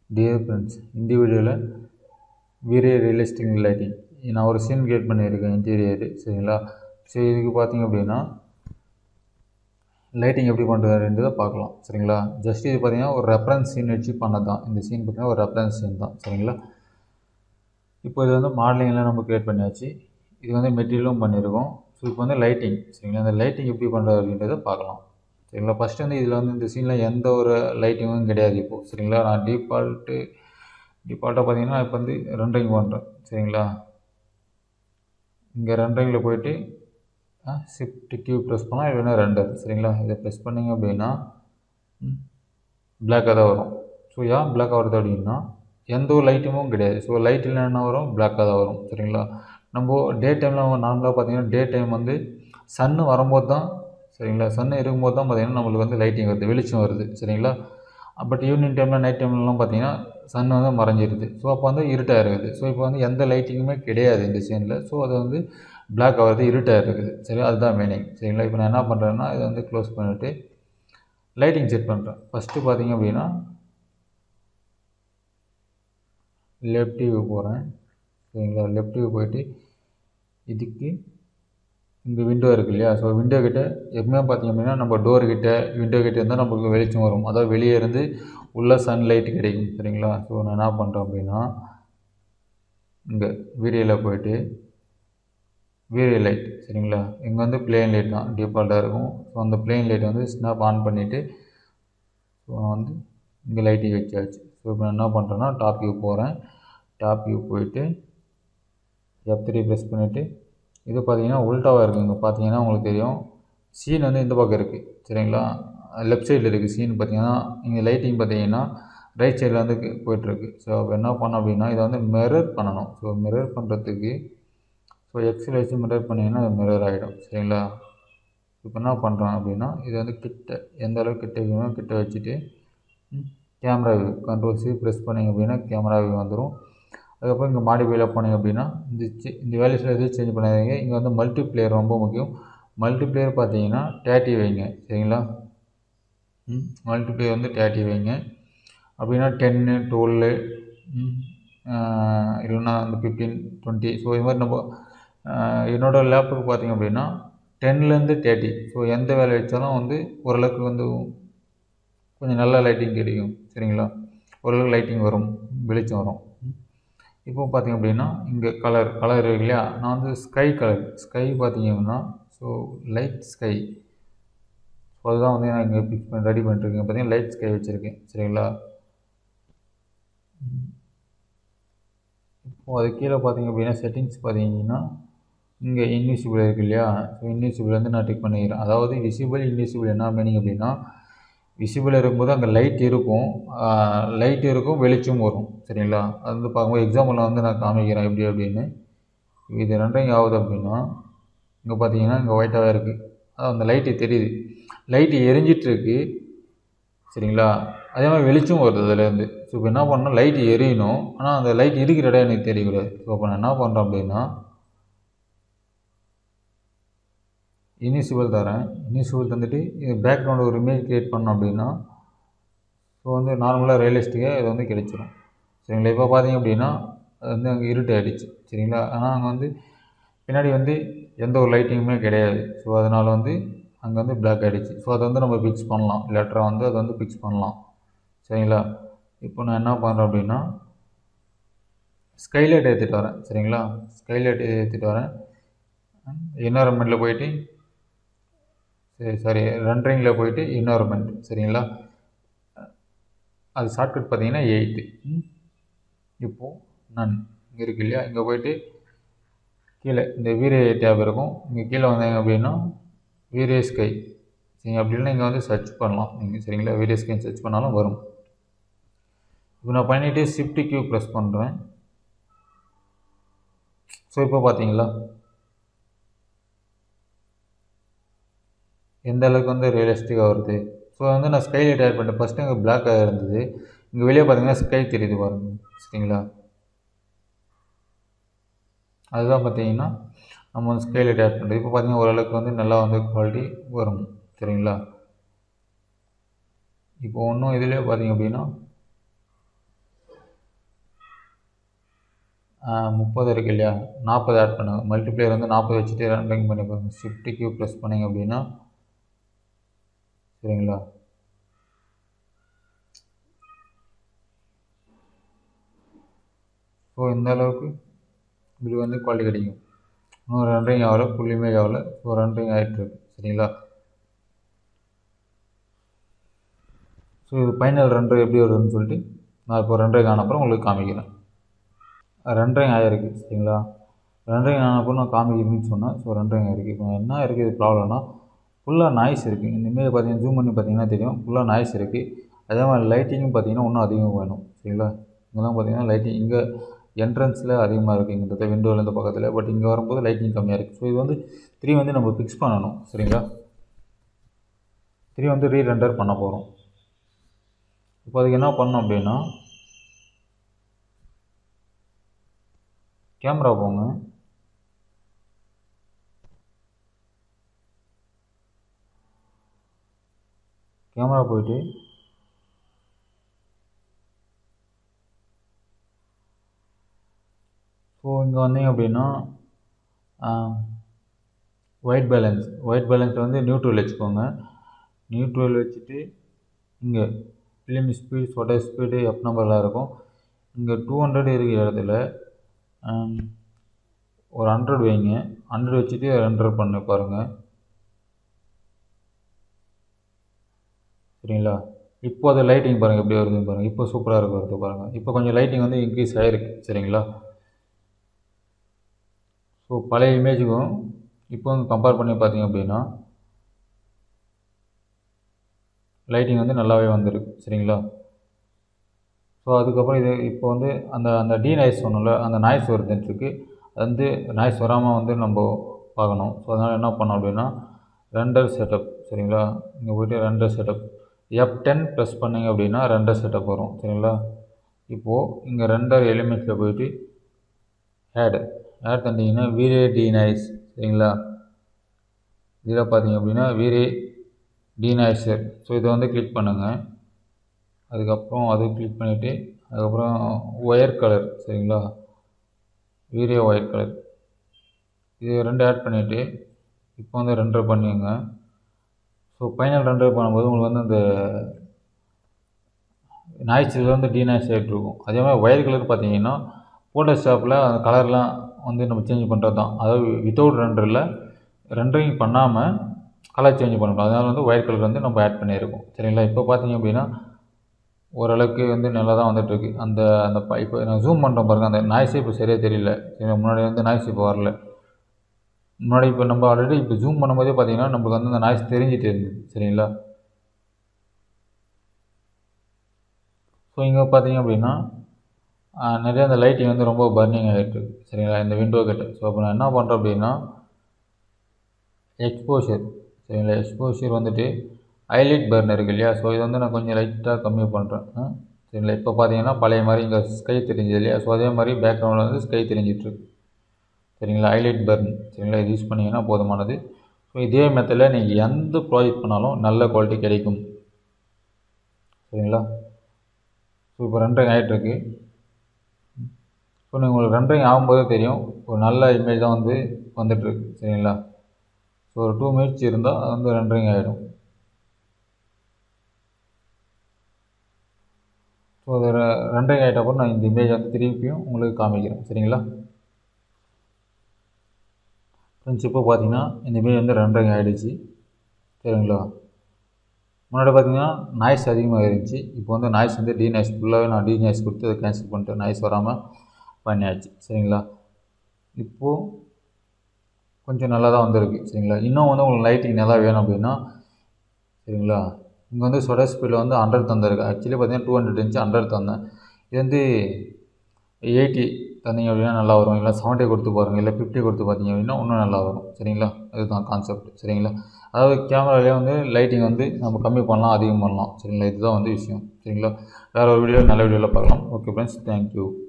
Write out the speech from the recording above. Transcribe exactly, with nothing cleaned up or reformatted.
Dear friends, இந்த வீடியோவில் வீரே realistic lighting நான் ஒரு சீன் கிரியேட் பண்ணியிருக்கேன் இன்டீரியரு. சரிங்களா? ஸோ இதுக்கு பார்த்தீங்க அப்படின்னா லைட்டிங் எப்படி பண்ணுறதுன்றதை பார்க்கலாம். சரிங்களா? ஜஸ்ட் இது பார்த்தீங்கன்னா ஒரு ரெஃபரன்ஸ் சீன் வச்சு பண்ணது தான். இந்த சீன் பார்த்தீங்கன்னா ஒரு ரெஃபரன்ஸ் சீன் தான். சரிங்களா? இப்போ இது வந்து மாடலிங்லாம் நம்ம கிரியேட் பண்ணியாச்சு. இது வந்து மெட்டீரியலும் பண்ணியிருக்கோம். ஸோ இப்போ வந்து லைட்டிங். சரிங்களா? இந்த லைட்டிங் எப்படி பண்ணுறது அப்படின்றத பார்க்கலாம். சரிங்களா? ஃபஸ்ட்டு வந்து இதில் வந்து இந்த சீனில் எந்த ஒரு லைட்டிங்கும் கிடையாது இப்போது. சரிங்களா? நான் டிஃபால்ட்டு டிஃபால்ட்டாக பார்த்தீங்கன்னா இப்போ வந்து ரெண்டரிங் பண்ணுறேன். சரிங்களா? இங்கே ரெண்டரிங்கில் போயிட்டு ஷிஃப்ட் கியூ ப்ரெஸ் பண்ணால் இல்லைன்னா ரெண்டர். சரிங்களா? இதை ப்ரெஸ் பண்ணிங்க அப்படின்னா பிளாக்காக தான் வரும். ஸோ ஏன் பிளாக்காக வருது அப்படின்னா எந்த ஒரு லைட்டிங்கும் கிடையாது. ஸோ லைட் இல்லைன்னா வரும், பிளாக்காக தான் வரும். சரிங்களா? நம்ம டே டைமில் நார்மலாக பார்த்தீங்கன்னா டே டைம் வந்து சன்னு வரும்போது தான், சரிங்களா, சன்னு இருக்கும்போது தான் பார்த்தீங்கன்னா நம்மளுக்கு வந்து லைட்டிங் வருது, வெளிச்சம் வருது. சரிங்களா? பட் ஈவினிங் டைமில் நைட் டைம்லலாம் பார்த்தீங்கன்னா சன் வந்து மறைஞ்சிருது. ஸோ அப்போ வந்து இருட்டாக இருக்குது. ஸோ இப்போ வந்து எந்த லைட்டிங்குமே கிடையாது இந்த சீனில். ஸோ அது வந்து பிளாக் ஆகிறது, இருட்டாக இருக்குது. சரி, அதுதான் மீனிங். சரிங்களா? இப்போ நான் என்ன பண்ணுறேன்னா இதை வந்து க்ளோஸ் பண்ணிவிட்டு லைட்டிங் செட் பண்ணுறேன். ஃபஸ்ட்டு பார்த்தீங்க அப்படின்னா லெஃப்ட் வியூ போகிறேன். சரிங்களா? லெஃப்ட் வியூ போயிட்டு இதுக்கு இங்கே விண்டோ இருக்குது இல்லையா? ஸோ விண்டோ கிட்டே எப்பவுமே பார்த்தீங்க அப்படின்னா நம்ம டோர் கிட்டே விண்டோ கிட்டே இருந்தால் நம்மளுக்கு வெளிச்சம் வரும். அதாவது வெளியே இருந்து உள்ளே சன்லைட் கிடைக்கும். சரிங்களா? ஸோ நான் என்ன பண்ணுறேன் அப்படின்னா இங்கே வீடியோவில் போயிட்டு வீடியோ லைட். சரிங்களா? இங்கே வந்து பிளெயின் லைட் தான் டிஃபால்ட்டாக இருக்கும். ஸோ அந்த பிளெயின் லைட் வந்து ஸ்னாப் ஆன் பண்ணிவிட்டு ஸோ நான் வந்து இங்கே லைட்டிங் வச்சாச்சு. ஸோ இப்போ நான் என்ன பண்ணுறேன்னா டாப் வியூ போகிறேன். டாப் வியூ போயிட்டு எஃப் த்ரீ ப்ரெஸ் பண்ணிவிட்டு இது பார்த்தீங்கன்னா உல்ட்டாவாக இருக்குது. இங்கே பார்த்தீங்கன்னா உங்களுக்கு தெரியும் சீன் வந்து இந்த பக்கம் இருக்குது. சரிங்களா? லெஃப்ட் சைடில் இருக்குது சீன். பார்த்தீங்கன்னா இங்கே லைட்டிங் பார்த்தீங்கன்னா ரைட் சைடில் வந்து போய்ட்டுருக்கு. ஸோ அப்போ என்ன பண்ணோம் அப்படின்னா இதை வந்து மிரர் பண்ணணும். ஸோ மிரர் பண்ணுறதுக்கு ஸோ எக்ஸில் வச்சு மிரர் பண்ணிங்கன்னா அது மிரர் ஆகிடும். சரிங்களா? இப்போ என்ன பண்ணுறோம் அப்படின்னா இது வந்து கிட்ட எந்த அளவுக்கு கிட்ட வைக்கணுமோ கிட்ட வச்சுட்டு camera view control C press பண்ணிங்க அப்படின்னா கேமரா வியூ வந்துடும். அதுக்கப்புறம் இங்கே மாடிஃபைல போனீங்க அப்படின்னா இந்த இந்த வேல்யூஸில் எதுவும் சேஞ்ச் பண்ணாதீங்க. இங்கே வந்து மல்டிப்ளேயர் ரொம்ப முக்கியம். மல்டிப்ளேயர் பார்த்தீங்கன்னா தேர்ட்டி வைங்க. சரிங்களா? ம் மல்டிப்ளேயர் வந்து தேர்ட்டி வைங்க. அப்படின்னா டென்னு டுவெல்லு இல்லைன்னா அந்த ஃபிஃப்டீன் டுவெண்ட்டி. ஸோ இது மாதிரி நம்ம என்னோடய லேப்டாப் பார்த்திங்க அப்படின்னா டென்லேருந்து தேர்ட்டி. ஸோ எந்த வேலை வச்சாலும் வந்து ஓரளவுக்கு வந்து கொஞ்சம் நல்ல லைட்டிங் கிடைக்கும். சரிங்களா? ஓரளவுக்கு லைட்டிங் வரும், வெளிச்சம் வரும். இப்போ பார்த்திங்க அப்படின்னா இங்கே கலர் கலர் இருக்கு இல்லையா? நான் வந்து ஸ்கை கலர் ஸ்கை பார்த்திங்க அப்படின்னா ஸோ லைட் ஸ்கை. ஸோ அதுதான் வந்து நான் இங்கே பிக்ஸ் பண்ணி ரெடி பண்ணிட்டுருக்கேன். பார்த்தீங்கன்னா லைட் ஸ்கை வச்சுருக்கேன். சரிங்களா? இப்போது அது கீழே பார்த்திங்க அப்படின்னா செட்டிங்ஸ் பார்த்தீங்கன்னா இங்கே இன்விசிபிள் இருக்குது இல்லையா? ஸோ இன்விசிபிள் வந்து நான் டிக் பண்ணிக்கிறேன். அதாவது விசிபிள் இன்விசிபிள் என்ன மீனிங் அப்படின்னா விசிபிள் இருக்கும்போது அங்கே லைட் இருக்கும், லைட் இருக்கும், வெளிச்சம் வரும். சரிங்களா? அது வந்து பார்க்கும்போது எக்ஸாம்பிளில் வந்து நான் காமிக்கிறேன் எப்படி அப்படின்னு. இது ரெண்டையும் ஆகுது அப்படின்னா இங்கே பார்த்தீங்கன்னா இங்கே ஒயிட்டாக இருக்குது. அதாவது அந்த லைட்டு தெரியுது, லைட்டு எரிஞ்சிட்ருக்கு. சரிங்களா? அதே மாதிரி வெளிச்சம் வருது அதுலேருந்து. ஸோ இப்போ என்ன பண்ணணும், லைட்டு எரியணும், ஆனால் அந்த லைட் இருக்கிற இடம் எனக்கு தெரியக்கூடாது. ஸோ அப்போ நான் என்ன பண்ணுறேன் அப்படின்னா இன்விசிபிள் தரேன். இன்விசிபிள் தந்துட்டு இது பேக்ரவுண்டு ஒரு இமேஜ் க்ரியேட் பண்ணோம் அப்படின்னா ஸோ வந்து நார்மலாக ரியலிஸ்டிக்காக இது வந்து கிடைச்சிடும். சரிங்களா? இப்போ பார்த்தீங்க அப்படின்னா அது வந்து அங்கே இருட்டு ஆகிடுச்சு. சரிங்களா? ஆனால் அங்கே வந்து பின்னாடி வந்து எந்த ஒரு லைட்டிங்குமே கிடையாது. ஸோ அதனால் வந்து அங்கே வந்து பிளாக் ஆகிடுச்சு. ஸோ அதை வந்து நம்ம ஃபிக்ஸ் பண்ணலாம். லேட்டராக வந்து அதை வந்து ஃபிக்ஸ் பண்ணலாம். சரிங்களா? இப்போ நான் என்ன பண்ணுறேன் அப்படின்னா ஸ்கைலைட் ஏற்றிட்டு வரேன். சரிங்களா? ஸ்கைலைட் ஏற்றிட்டு வரேன். என்வரன்மெண்ட்டில் போயிட்டு சரி சாரி ரெண்டரிங்கில் போயிட்டு என்வரன்மெண்ட். சரிங்களா? அது ஷார்ட்கட் பார்த்தீங்கன்னா எயிட்டு. இப்போது நான் இங்கே இருக்கு இல்லையா? இங்கே போயிட்டு கீழே இந்த வீரே டேப் இருக்கும். இங்கே கீழே வந்தாங்க அப்படின்னா வீரே ஸ்கை. சரி, அப்படி இல்லைன்னா இங்கே வந்து சர்ச் பண்ணலாம் நீங்கள். சரிங்களா? வீரே ஸ்கை சர்ச் பண்ணாலும் வரும். இப்போ நான் பண்ணிவிட்டு ஷிஃப்ட் கியூ ப்ரெஸ் பண்ணுறேன். ஸோ இப்போ பார்த்தீங்களா எந்த அளவுக்கு வந்து ரியலிஸ்டிக்காக வருது. ஸோ வந்து நான் ஸ்கை லைட் ஆட் பண்ணிட்டேன். ஃபஸ்ட்டு இங்கே பிளாக்காக இருந்தது, இங்கே வெளியே பார்த்தீங்கன்னா ஸ்கை தெரியுது பாருங்கள். சரிங்களா? அதுதான் பார்த்தீங்கன்னா நம்ம வந்து ஸ்கை லைட் ஆட் பண்ணுறது. இப்போ பார்த்தீங்கன்னா ஓரளவுக்கு வந்து நல்லா வந்து குவாலிட்டி வரும். சரிங்களா? இப்போ ஒன்றும் இதிலே பார்த்தீங்க அப்படின்னா முப்பது இருக்குது இல்லையா, நாற்பது ஆட் பண்ணுங்கள். மல்டிப்ளையர் வந்து நாற்பது வச்சுட்டு ரெண்டையும் பண்ணி பாருங்கள். ஷிஃப்ட் கியூ ப்ரெஸ் பண்ணிங்க அப்படின்னா சரிங்களா. ஸோ இந்த அளவுக்கு இது வந்து குவாலிட்டி கிடைக்கும். இன்னும் ரெண்டரையும் ஆகலை, ஃபுல் இமேஜ் ஆகலை. ஸோ ரெண்டரையும் ஆகிட்டுருக்கு சரிங்களா. ஸோ இது ஃபைனல் ரெண்டரை எப்படி வருதுன்னு சொல்லிட்டு நான் இப்போ ரெண்டரை காணப்பறம் உங்களுக்கு காமிக்கிறேன். ரெண்டரையும் ஆகிருக்கு சரிங்களா. ரெண்டரையும் ஆனப்போ நான் காமிக்கிறேன்னு சொன்னேன். ஸோ ரெண்டரையும் ஆகிருக்கு. இப்போ என்ன இருக்குது இது ப்ராப்ளம்னா ஃபுல்லாக நாய்ஸ் இருக்குது. இந்த இமேஜ் பார்த்தீங்கன்னா ஜூம் பண்ணி பார்த்தீங்கன்னா தெரியும், ஃபுல்லாக நாய்ஸ் இருக்குது. அதே மாதிரி லைட்டிங்கும் பார்த்தீங்கன்னா இன்னும் அதிகமாக வேணும் சரிங்களா. இங்கெல்லாம் பார்த்தீங்கன்னா லைட்டிங் இங்கே என்ட்ரன்ஸில் அதிகமாக இருக்குது, இங்கே விண்டோவில் இந்த பக்கத்தில். பட் இங்கே வரும்போது லைட்டிங் கம்மியாக இருக்குது. ஸோ இது வந்து த்ரீ வந்து நம்ம ஃபிக்ஸ் பண்ணணும் சரிங்களா. த்ரீ வந்து ரீ ரெண்டர் பண்ண போகிறோம். இப்போ அதுக்கு என்ன பண்ணணும் அப்படின்னா கேமரா போங்க, கேமரா போயிட்டு ஸோ இங்கே வந்தீங்க அப்படின்னா ஒயிட் பேலன்ஸ் ஒயிட் பேலன்ஸ் வந்து நியூட்ரல் வச்சுக்கோங்க. நியூட்ரல் வச்சுட்டு இங்கே ஃபிலிம் ஸ்பீட், ஃபோட்டோ ஸ்பீடு, எப் நம்பர்லாம் இருக்கும். இங்கே டூ ஹண்ட்ரட் இருக்கிற இடத்துல ஒரு ஹண்ட்ரட் வைங்க. ஹண்ட்ரட் வச்சுட்டு ரெண்டர் பண்ணி பாருங்கள் சரிங்களா. இப்போ அது லைட்டிங் பாருங்கள் எப்படி வருதுன்னு பாருங்கள். இப்போ சூப்பராக இருக்கு வருது பாருங்கள். இப்போ கொஞ்சம் லைட்டிங் வந்து இன்க்ரீஸ் ஆகிருக்கு சரிங்களா. ஸோ பழைய இமேஜுக்கும் இப்போ வந்து கம்பேர் பண்ணி பார்த்தீங்க அப்படின்னா லைட்டிங் வந்து நல்லாவே வந்திருக்கு சரிங்களா. ஸோ அதுக்கப்புறம் இது இப்போ வந்து அந்த அந்த டி நாய்ஸ் சொன்னோம்ல, அந்த நாய்ஸ் வருதுன்ட்டுருக்கு. அது வந்து நாய்ஸ் வராமல் வந்து நம்ம பார்க்கணும். ஸோ அதனால் என்ன பண்ணோம் அப்படின்னா ரெண்டர் செட்டப் சரிங்களா. இங்கே போய்ட்டு render setup F ten press பண்ணிங்க அப்படின்னா ரெண்டர் செட்டப் வரும் சரிங்களா. இப்போது இங்கே ரெண்டர் எலிமெண்ட்ஸில் போய்ட்டு ஆட் ஆட் தந்தீங்கன்னா வீரே டி நாய்ஸ் சரிங்களா. இதில் பார்த்தீங்க அப்படின்னா வீரே டி நாய்ஸர். ஸோ இதை வந்து கிளிக் பண்ணுங்கள். அதுக்கப்புறம் அது கிளிக் பண்ணிவிட்டு அதுக்கப்புறம் ஒயர் கலர் சரிங்களா, வீரே ஒயர் கலர் இது ரெண்டு ஆட் பண்ணிவிட்டு இப்போ வந்து ரெண்டர் பண்ணிங்க. ஸோ ஃபைனல் ரெண்டர் பண்ணும்போது உங்களுக்கு வந்து அந்த நாய்ஸில் வந்து டி நாய்ஸ் ஆகிட்ருக்கும். அதே மாதிரி ஒயர் கலர் பார்த்தீங்கன்னா ஃபோட்டோஷாப்பில் அந்த கலர்லாம் வந்து நம்ம சேஞ்ச் பண்ணுறது தான். அதாவது வித்தவுட் ரெண்டரில் ரெண்டரிங் பண்ணாமல் கலர் சேஞ்ச் பண்ணணும். அதனால் வந்து ஒயர் கலர் வந்து நம்ம ஆட் பண்ணியிருக்கோம் சரிங்களா. இப்போ பார்த்தீங்க அப்படின்னா ஓரளவுக்கு வந்து நல்லா தான் வந்துட்டுருக்கு. அந்த அந்த இப்போ நான் ஜூம் பண்ணுறோம் பாருங்கள், அந்த நாய்ஸே இப்போ சரியாக தெரியல சரிங்களா. முன்னாடி வந்து நாய்ஸ் இப்போ வரல. முன்னாடி இப்போ நம்ம ஆல்ரெடி இப்போ ஜூம் பண்ணும்போதே பார்த்தீங்கன்னா நம்மளுக்கு வந்து அந்த நாய்ஸ் தெரிஞ்சிட்டு இருந்தது சரிங்களா. ஸோ இங்கே பார்த்தீங்க அப்படின்னா நிறைய அந்த லைட்டிங் வந்து ரொம்ப பர்னிங் ஆகிட்டு சரிங்களா இந்த விண்டோ கிட்ட. ஸோ அப்போ நான் என்ன பண்ணுறேன் அப்படின்னா எக்ஸ்போஷர் சரிங்களா. எக்ஸ்போஷர் வந்துட்டு ஹைலைட் பர்ன் இருக்குது இல்லையா. ஸோ இது வந்து நான் கொஞ்சம் லைட்டாக கம்மி பண்ணுறேன் சரிங்களா. இப்போ பார்த்தீங்கன்னா பழைய மாதிரி இங்கே ஸ்கை தெரிஞ்சது இல்லையா. ஸோ அதே மாதிரி பேக்ரவுண்டில் வந்து ஸ்கை தெரிஞ்சிட்ருக்கு சரிங்களா. ஹைலைட் பர்ன் சரிங்களா. இது யூஸ் பண்ணிங்கன்னா போதுமானது. ஸோ இதே மெத்தடில் நீங்கள் எந்த ப்ராஜெக்ட் பண்ணாலும் நல்ல குவாலிட்டி கிடைக்கும் சரிங்களா. ஸோ இப்போ ரெண்டரிங் ஆகிட்டுருக்கு. ஸோ நீங்கள் உங்களுக்கு ரெண்டரிங் ஆகும்போதே தெரியும் ஒரு நல்ல இமேஜ் தான் வந்து வந்துட்டுருக்கு சரிங்களா. ஸோ ஒரு டூ மினிட்ஸ் இருந்தால் அது வந்து ரெண்டரிங் ஆகிடும். ஸோ அது ரெண்டரிங் ஆகிட்டப்போ நான் இந்த இமேஜ் வந்து திருப்பியும் உங்களுக்கு காமிக்கிறேன் சரிங்களா. ஃப்ரெண்ட்ஸ் இப்போ பார்த்தீங்கன்னா இந்த இமேஜ் வந்து ரெண்டரிங் ஆகிடுச்சு சரிங்களா. முன்னாடி பார்த்தீங்கன்னா நாய்ஸ் அதிகமாக இருந்துச்சு. இப்போ வந்து நாய்ஸ் வந்து டி நாய்ஸ் ஃபுல்லாகவே நான் டி நாய்ஸ் கொடுத்து அதை கேன்சல் பண்ணிட்டு நாய்ஸ் வராமல் பண்ணியாச்சு சரிங்களா. இப்போது கொஞ்சம் நல்லா தான் வந்திருக்கு சரிங்களா. இன்னும் வந்து உங்களுக்கு லைட்டிங் நல்லா வேணும் அப்படின்னா சரிங்களா, இங்கே வந்து ஷட்டர் ஸ்பீடில் வந்து ஹண்ட்ரட் தந்திருக்கு. ஆக்சுவலி பார்த்தீங்கன்னா டூ ஹண்ட்ரட் இருந்துச்சு, ஹண்ட்ரட் தந்தேன். இது வந்து எயிட்டி தந்தீங்க அப்படின்னா நல்லா வரும். இல்லை செவன்ட்டி கொடுத்து பாருங்கள், இல்லை ஃபிஃப்டி கொடுத்து பார்த்தீங்க அப்படின்னா இன்னும் நல்லா வரும் சரிங்களா. அதுதான் கான்செப்ட் சரிங்களா. அதாவது கேமராலேயே வந்து லைட்டிங் வந்து நம்ம கம்மி பண்ணலாம் அதிகம் பண்ணலாம் சரிங்களா. இதுதான் வந்து விஷயம் சரிங்களா. வேறு ஒரு வீடியோ நல்ல வீடியோவில் பார்க்கலாம். Okay friends, thank you.